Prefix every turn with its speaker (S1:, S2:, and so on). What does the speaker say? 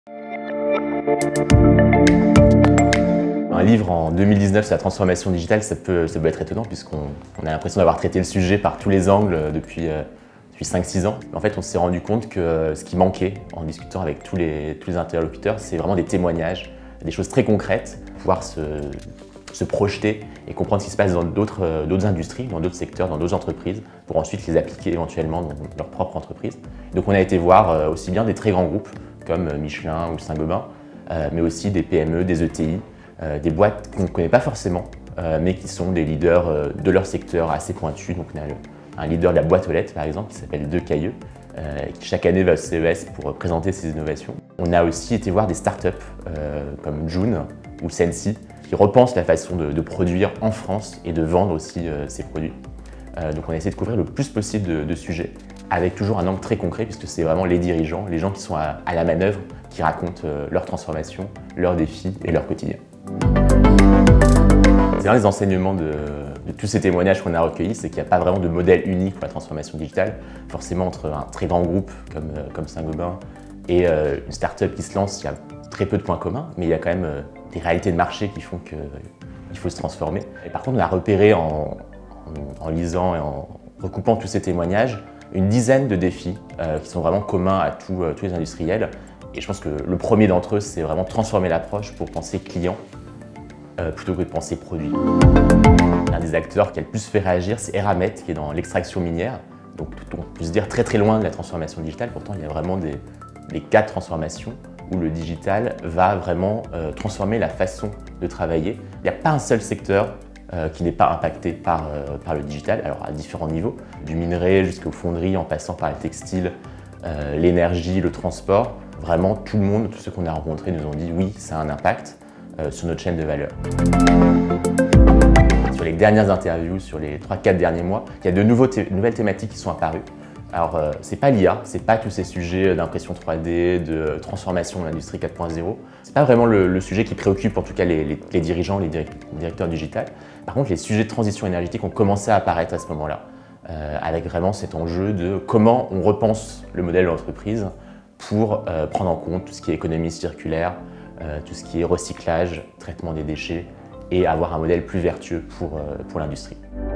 S1: Un livre en 2019 sur la transformation digitale, ça peut être étonnant puisqu'on a l'impression d'avoir traité le sujet par tous les angles depuis 5-6 ans. En fait, on s'est rendu compte que ce qui manquait en discutant avec tous les interlocuteurs, c'est vraiment des témoignages, des choses très concrètes, pouvoir se projeter et comprendre ce qui se passe dans d'autres industries, dans d'autres secteurs, dans d'autres entreprises, pour ensuite les appliquer éventuellement dans leur propre entreprise. Donc on a été voir aussi bien des très grands groupes comme Michelin ou Saint-Gobain, mais aussi des PME, des ETI, des boîtes qu'on ne connaît pas forcément, mais qui sont des leaders de leur secteur assez pointus. Donc on a un leader de la boîte aux lettres par exemple qui s'appelle De Cailleux, qui chaque année va au CES pour présenter ses innovations. On a aussi été voir des startups comme June ou Sensi qui repensent la façon de produire en France et de vendre aussi ces produits. Donc on a essayé de couvrir le plus possible de sujets avec toujours un angle très concret puisque c'est vraiment les dirigeants, les gens qui sont à la manœuvre, qui racontent leur transformation, leurs défis et leur quotidien. C'est un des enseignements de tous ces témoignages qu'on a recueillis, c'est qu'il n'y a pas vraiment de modèle unique pour la transformation digitale. Forcément, entre un très grand groupe comme Saint-Gobain et une start-up qui se lance, il y a très peu de points communs, mais il y a quand même des réalités de marché qui font qu'il faut se transformer. Et par contre, on a repéré en lisant et en recoupant tous ces témoignages une dizaine de défis qui sont vraiment communs à tous les industriels. Et je pense que le premier d'entre eux, c'est vraiment transformer l'approche pour penser client plutôt que de penser produit. Un des acteurs qui a le plus fait réagir, c'est Eramet, qui est dans l'extraction minière. Donc on peut se dire très loin de la transformation digitale, pourtant il y a vraiment des cas de transformation où le digital va vraiment transformer la façon de travailler. Il n'y a pas un seul secteur qui n'est pas impacté par le digital, alors à différents niveaux, du minerai jusqu'aux fonderies, en passant par le textile, l'énergie, le transport. Vraiment, tout le monde, tous ceux qu'on a rencontrés nous ont dit oui, ça a un impact sur notre chaîne de valeur. Sur les dernières interviews, sur les 3-4 derniers mois, il y a de nouvelles thématiques qui sont apparues. Alors, c'est pas l'IA, c'est pas tous ces sujets d'impression 3D, de transformation de l'industrie 4.0. C'est pas vraiment le sujet qui préoccupe en tout cas les dirigeants, les directeurs digitales. Par contre, les sujets de transition énergétique ont commencé à apparaître à ce moment-là, avec vraiment cet enjeu de comment on repense le modèle de l'entreprise pour prendre en compte tout ce qui est économie circulaire, tout ce qui est recyclage, traitement des déchets et avoir un modèle plus vertueux pour l'industrie.